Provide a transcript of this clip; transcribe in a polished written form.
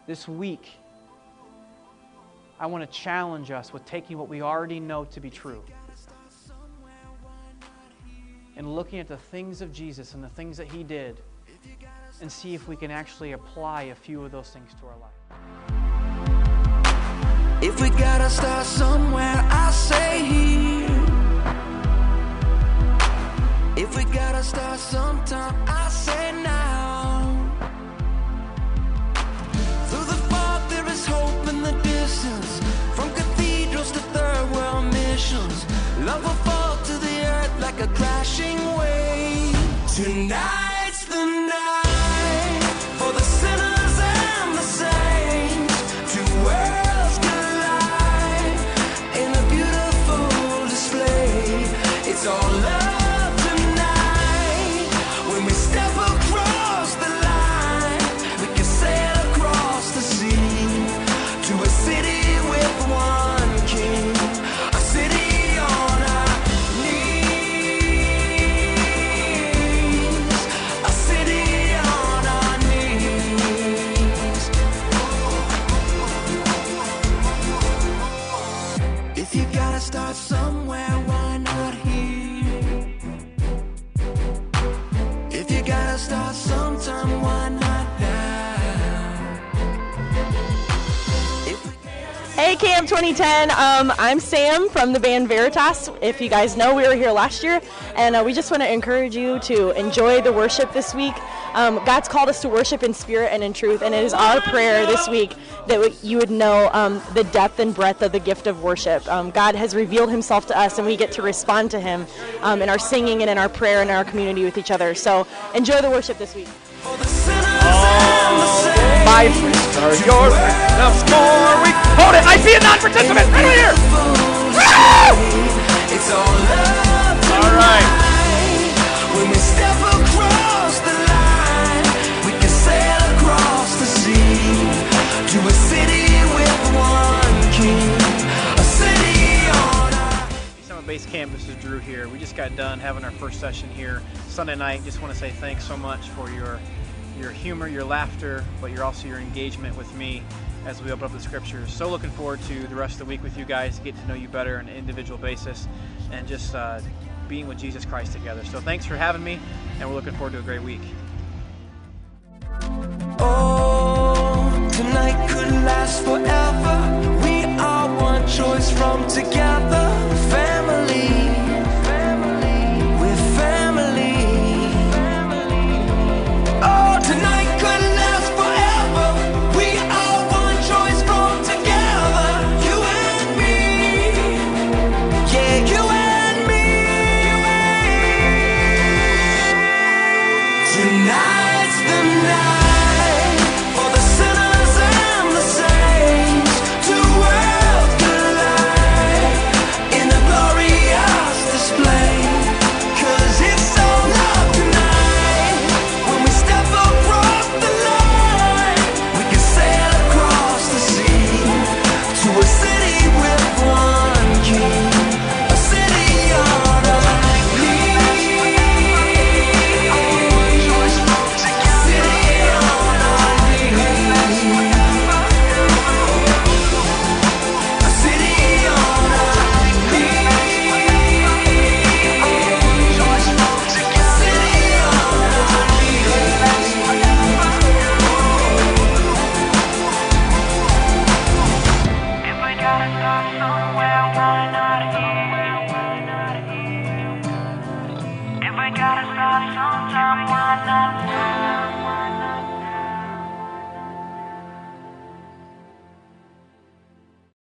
this week, I want to challenge us with taking what we already know to be true and looking at the things of Jesus and the things that He did and see if we can actually apply a few of those things to our life. If we gotta start somewhere, I say here. If we gotta start sometime, I say now. Through the fog there is hope in the distance. From cathedrals to third world missions, love will fall to the earth like a crashing wave. Tonight's the night for the sinners and the saints. Two worlds collide in a beautiful display. It's all love tonight. When we step across the line, we can sail across the sea to a city with one king, a city on our knees, a city on our knees. If you gotta start somewhere, why not here? If you gotta start sometime, why not now? If we Hey Camp 2010, I'm Sam from the band Veritas. If you guys know, we were here last year, and we just want to encourage you to enjoy the worship this week. God's called us to worship in spirit and in truth, and it is our prayer this week that you would know the depth and breadth of the gift of worship. God has revealed Himself to us, and we get to respond to Him in our singing and in our prayer and in our community with each other. So enjoy the worship this week. for the sinners and the saints. My friends are yours. Now score. We hold it. I see a non-participant right over here. It's all love tonight. All right. When we step across the line, we can sail across the sea to a city with one king, a city on our... Summit Base Camp, this is Drew here. We just got done having our first session here Sunday night. Just want to say thanks so much for your humor, your laughter, but your engagement with me as we open up the scriptures. So looking forward to the rest of the week with you guys, get to know you better on an individual basis, and just being with Jesus Christ together. So thanks for having me, and we're looking forward to a great week. Oh, tonight could last forever. We are one choice from together.